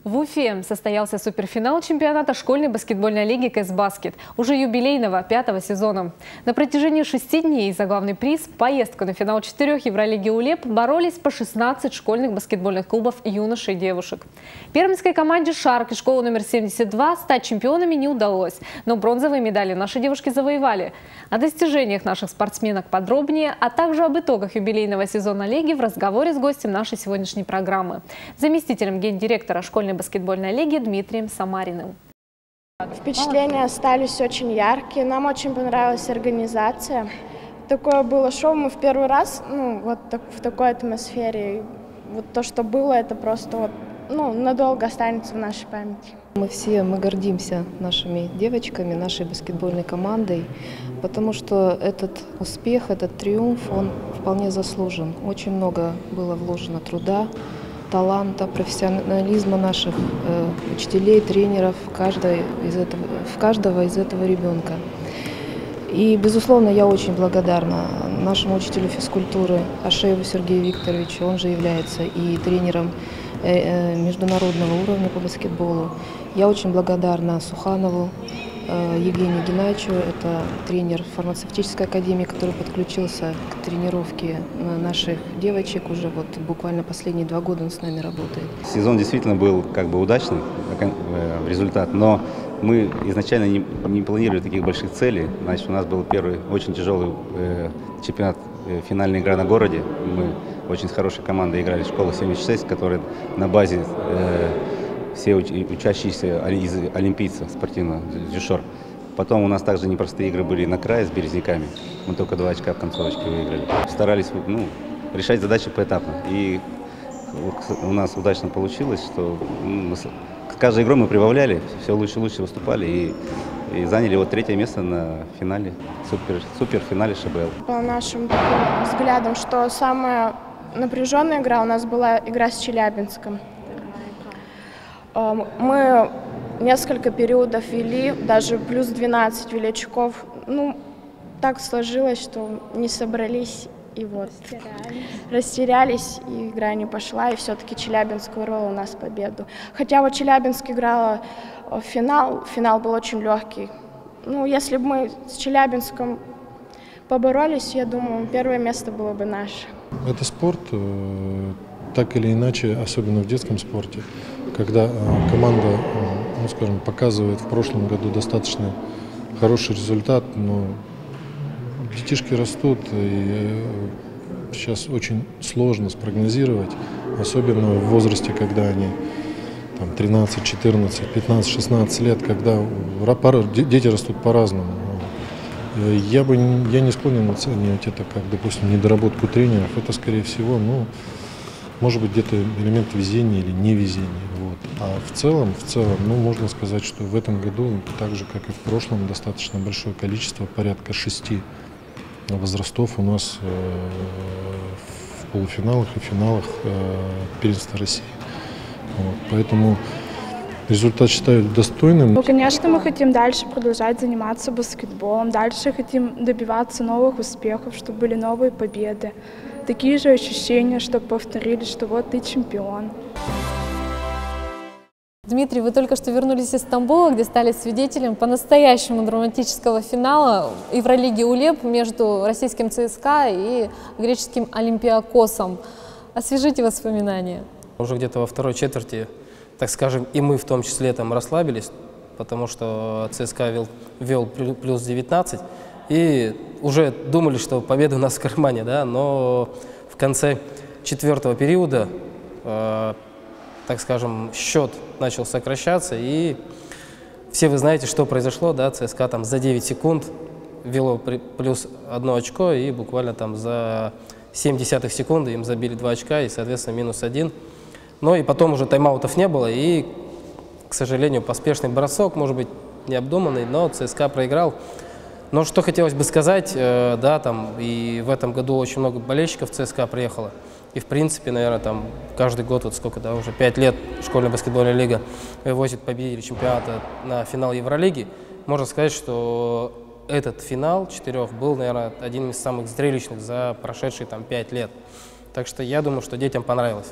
В Уфе состоялся суперфинал чемпионата школьной баскетбольной лиги «КСБаскет», уже юбилейного 5-го сезона. На протяжении 6 дней за главный приз – поездку на финал 4 Евролиги УЛЕП – боролись по 16 школьных баскетбольных клубов юношей и девушек. Пермской команде «Шарк» и школы номер 72 стать чемпионами не удалось, но бронзовые медали наши девушки завоевали. О достижениях наших спортсменок подробнее, а также об итогах юбилейного сезона лиги в разговоре с гостем нашей сегодняшней программы – заместителем гендиректора школьной баскетбольной лиги Дмитрием Самариным. Впечатления остались очень яркие, нам очень понравилась организация. Такое было шоу, мы в первый раз в такой атмосфере. Вот то, что было, это просто надолго останется в нашей памяти. Мы гордимся нашими девочками, нашей баскетбольной командой, потому что этот успех, этот триумф, он вполне заслужен. Очень много было вложено труда, таланта, профессионализма наших учителей, тренеров, в каждого из этого ребенка. И, безусловно, я очень благодарна нашему учителю физкультуры Ашееву Сергею Викторовичу. Он же является и тренером международного уровня по баскетболу. Я очень благодарна Суханову Евгению Геннадьевичу, это тренер фармацевтической академии, который подключился к тренировке наших девочек. Уже буквально последние 2 года он с нами работает. Сезон действительно был удачный результат, но мы изначально не планировали таких больших целей. Значит, у нас был первый очень тяжелый чемпионат, финальная игра на городе. Мы очень с хорошей командой играли, школа 76, которая на базе все учащиеся олимпийцев спортивного дюшор. Потом у нас также непростые игры были на крае с Березняками. Мы только 2 очка в концовочке выиграли. Старались решать задачи поэтапно. И у нас удачно получилось, что каждой игрой мы прибавляли, все лучше и лучше выступали и заняли 3-е место на финале, суперфинале ШБЛ. По нашим взглядам, что самая напряженная игра у нас была игра с Челябинском. Мы несколько периодов вели, даже плюс 12 вели очков. Так сложилось, что не собрались и растерялись, и игра не пошла, и все-таки Челябинск вырвал у нас победу. Хотя Челябинск играла в финал был очень легкий. Если бы мы с Челябинском поборолись, я думаю, 1-е место было бы наше. Это спорт, так или иначе, особенно в детском спорте, когда команда, показывает в прошлом году достаточно хороший результат, но детишки растут, и сейчас очень сложно спрогнозировать, особенно в возрасте, когда они 13, 14, 15, 16 лет, когда дети растут по-разному. Я не склонен оценивать это как, допустим, недоработку тренеров. Это, скорее всего, может быть, где-то элемент везения или невезения. А в целом, можно сказать, что в этом году, так же, как и в прошлом, достаточно большое количество, порядка 6 возрастов у нас в полуфиналах и финалах первенства России. Поэтому результат считаю достойным. Конечно, мы хотим дальше продолжать заниматься баскетболом, дальше хотим добиваться новых успехов, чтобы были новые победы. Такие же ощущения, чтобы повторились, что вот ты чемпион. Дмитрий, вы только что вернулись из Стамбула, где стали свидетелем по-настоящему драматического финала Евролиги УЛЕП между российским ЦСКА и греческим Олимпиакосом. Освежите воспоминания. Уже где-то во второй четверти, так скажем, и мы в том числе расслабились, потому что ЦСКА вел плюс 19, и уже думали, что победа у нас в кармане, но в конце 4-го периода, так скажем, счет начал сокращаться, и все вы знаете, что произошло, ЦСКА за 9 секунд вело плюс 1 очко, и буквально за 0,7 секунды им забили 2 очка, и, соответственно, минус 1. И потом уже тайм-аутов не было, и, к сожалению, поспешный бросок, может быть, необдуманный, но ЦСКА проиграл. Но что хотелось бы сказать, и в этом году очень много болельщиков ЦСКА приехало. И, в принципе, наверное, каждый год, уже 5 лет школьная баскетбольная лига вывозит победителей чемпионата на финал Евролиги. Можно сказать, что этот финал 4 был, наверное, один из самых зрелищных за прошедшие 5 лет. Так что я думаю, что детям понравилось.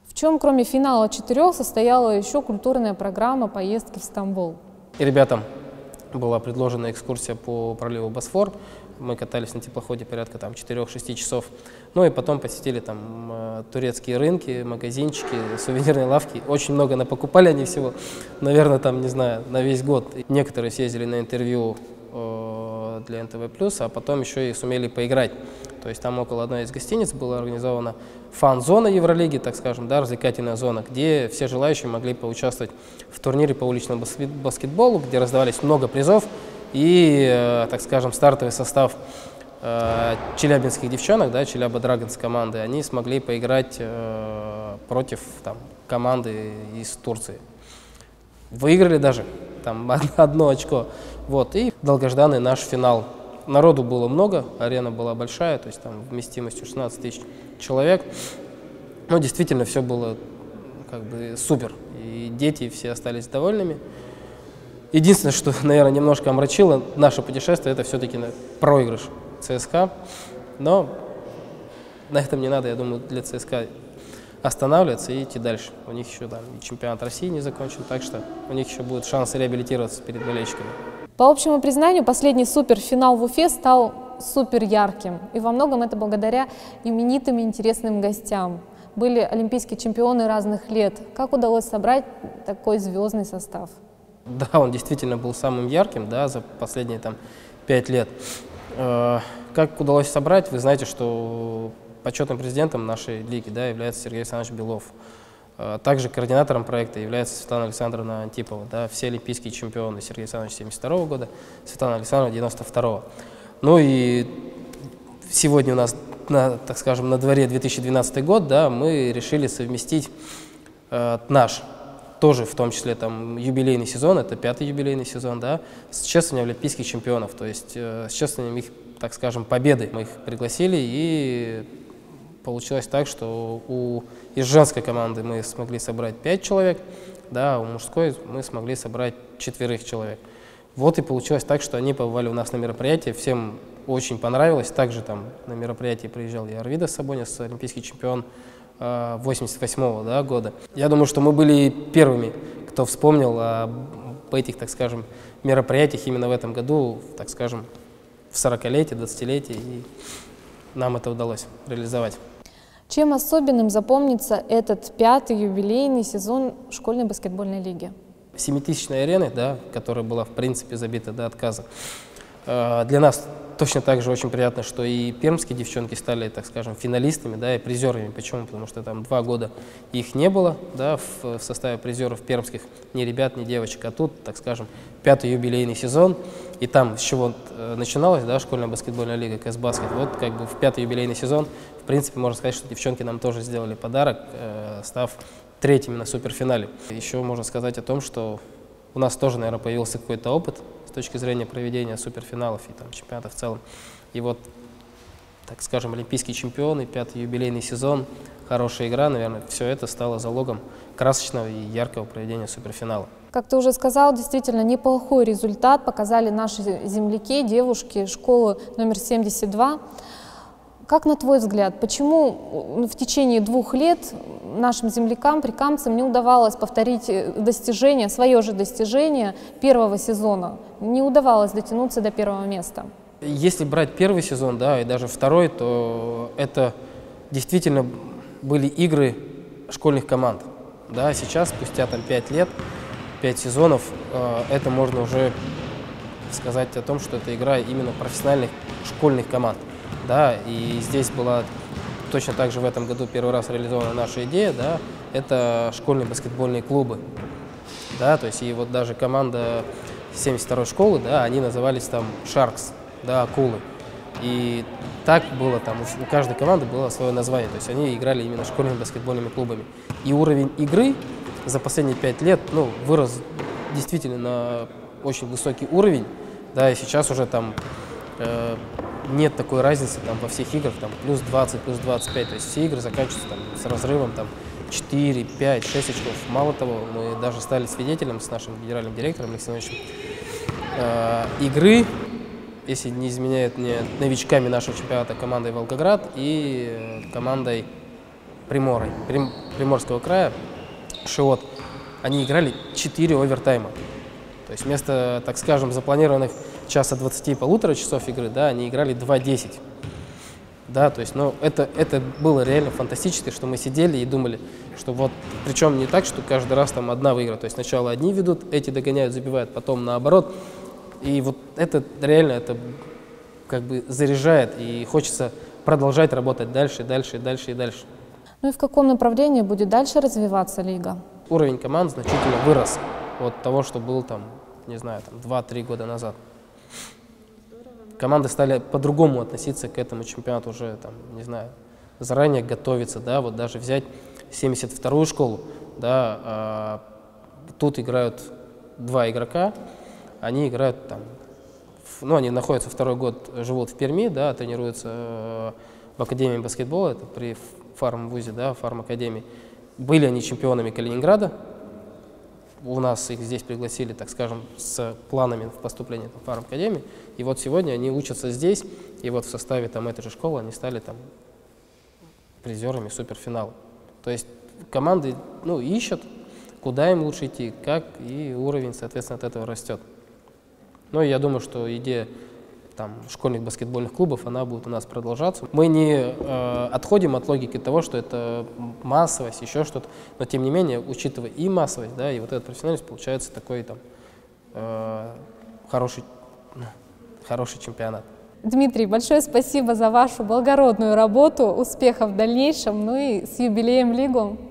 В чем, кроме финала 4, состояла еще культурная программа поездки в Стамбул? И ребятам была предложена экскурсия по проливу Босфор. Мы катались на теплоходе порядка 4-6 часов. Ну и потом посетили там турецкие рынки, магазинчики, сувенирные лавки. Очень много напокупали они всего. Наверное, там, не знаю, на весь год. Некоторые съездили на интервью для НТВ+, а потом еще и сумели поиграть. То есть там около одной из гостиниц была организована фан-зона Евролиги, так скажем, да, развлекательная зона, где все желающие могли поучаствовать в турнире по уличному баскетболу, где раздавались много призов. И, так скажем, стартовый состав челябинских девчонок, да, Челяба Драгонс команды, они смогли поиграть против команды из Турции. Выиграли даже там 1 очко. Вот, и долгожданный наш финал. Народу было много, арена была большая, то есть там вместимостью 16 тысяч человек. Но действительно все было как бы супер. И дети все остались довольными. Единственное, что, наверное, немножко омрачило наше путешествие, это все-таки проигрыш ЦСКА. Но на этом не надо, я думаю, для ЦСКА останавливаться и идти дальше. У них еще там и чемпионат России не закончен, так что у них еще будет шанс реабилитироваться перед болельщиками. По общему признанию, последний суперфинал в Уфе стал супер ярким. И во многом это благодаря именитым и интересным гостям. Были олимпийские чемпионы разных лет. Как удалось собрать такой звездный состав? Да, он действительно был самым ярким, да, за последние 5 лет. Как удалось собрать? Вы знаете, что почетным президентом нашей лиги, да, является Сергей Александрович Белов. Также координатором проекта является Светлана Александровна Антипова. Да, все олимпийские чемпионы: Сергей Александрович 1972 года, Светлана Александровна 1992. Ну и сегодня у нас, так скажем, на дворе 2012 год, да, мы решили совместить наш, тоже в том числе юбилейный сезон, это 5-й юбилейный сезон, да, с чествованием олимпийских чемпионов, то есть с чествованием их, так скажем, победы. Мы их пригласили, и получилось так, что из женской команды мы смогли собрать 5 человек, да, у мужской мы смогли собрать 4 человек. Вот и получилось так, что они побывали у нас на мероприятии, всем очень понравилось. Также на мероприятии приезжал и Арвидас Сабонис, олимпийский чемпион 88-го года. Я думаю, что мы были первыми, кто вспомнил об этих, так скажем, мероприятиях именно в этом году, так скажем, в 40-летие, 20-летие, и нам это удалось реализовать. Чем особенным запомнится этот 5-й юбилейный сезон школьной баскетбольной лиги? 7-тысячной арены, да, которая была, в принципе, забита до отказа. Для нас точно так же очень приятно, что и пермские девчонки стали, так скажем, финалистами, да, и призерами. Почему? Потому что 2 года их не было, да, в составе призеров пермских, ни ребят, ни девочек. А тут, так скажем, 5-й юбилейный сезон, и там с чего начиналась, да, школьная баскетбольная лига КС Баскет. Вот как бы в 5-й юбилейный сезон, в принципе, можно сказать, что девчонки нам тоже сделали подарок, став 3-ми на суперфинале. Еще можно сказать о том, что у нас тоже, наверное, появился какой-то опыт с точки зрения проведения суперфиналов и чемпионатов в целом. И вот, так скажем, олимпийские чемпионы, 5-й юбилейный сезон, хорошая игра, наверное, все это стало залогом красочного и яркого проведения суперфинала. Как ты уже сказал, действительно неплохой результат показали наши земляки, девушки школы номер 72. Как на твой взгляд, почему в течение 2 лет нашим землякам, прикамцам не удавалось повторить достижение, свое же достижение 1-го сезона? Не удавалось дотянуться до 1-го места. Если брать 1-й сезон, да, и даже 2-й, то это действительно были игры школьных команд. Да, сейчас, спустя 5 лет, 5 сезонов, это можно уже сказать о том, что это игра именно профессиональных школьных команд. Да, и здесь была точно так же в этом году первый раз реализована наша идея, да, это школьные баскетбольные клубы. Да, то есть и вот даже команда 72-й школы, да, они назывались Sharks, да, акулы. И так было у каждой команды было свое название, то есть они играли именно школьными баскетбольными клубами. И уровень игры за последние 5 лет, вырос действительно на очень высокий уровень, да, и сейчас уже нет такой разницы во всех играх, плюс 20, плюс 25, то есть все игры заканчиваются с разрывом 4, 5, 6 очков. Мало того, мы даже стали свидетелем с нашим генеральным директором Алексеем Ивановичем игры, если не изменяют мне, новичками нашего чемпионата, командой Волгоград и командой Приморского края, Шиот, они играли 4 овертайма. То есть вместо, так скажем, запланированных часа 20,5 часов игры, да, они играли 2:10. Да, то есть, ну, это было реально фантастически, что мы сидели и думали, что вот, причем не так, что каждый раз там одна выиграет. То есть сначала одни ведут, эти догоняют, забивают, потом наоборот. И вот это реально, это как бы заряжает, и хочется продолжать работать дальше, дальше, дальше и дальше. Ну и в каком направлении будет дальше развиваться лига? Уровень команд значительно вырос от того, что был там, не знаю, там 2-3 года назад. Команды стали по-другому относиться к этому чемпионату уже, там, не знаю, заранее готовиться, да, вот даже взять 72-ю школу, да, тут играют 2 игрока, они играют там, ну, они находятся второй год, живут в Перми, да, тренируются в Академии баскетбола, это при фармвузе, да, фармакадемии. Были они чемпионами Калининграда. У нас их здесь пригласили, так скажем, с планами в поступлении в фармакадемию. И вот сегодня они учатся здесь, и вот в составе там этой же школы они стали там призерами суперфинала. То есть команды, ну, ищут, куда им лучше идти, как, и уровень, соответственно, от этого растет. Но я думаю, что идея там школьных баскетбольных клубов, она будет у нас продолжаться. Мы не отходим от логики того, что это массовость, еще что-то, но тем не менее, учитывая и массовость, да, и вот этот профессионализм, получается такой там хороший чемпионат. Дмитрий, большое спасибо за вашу благородную работу, успехов в дальнейшем, ну и с юбилеем лигу.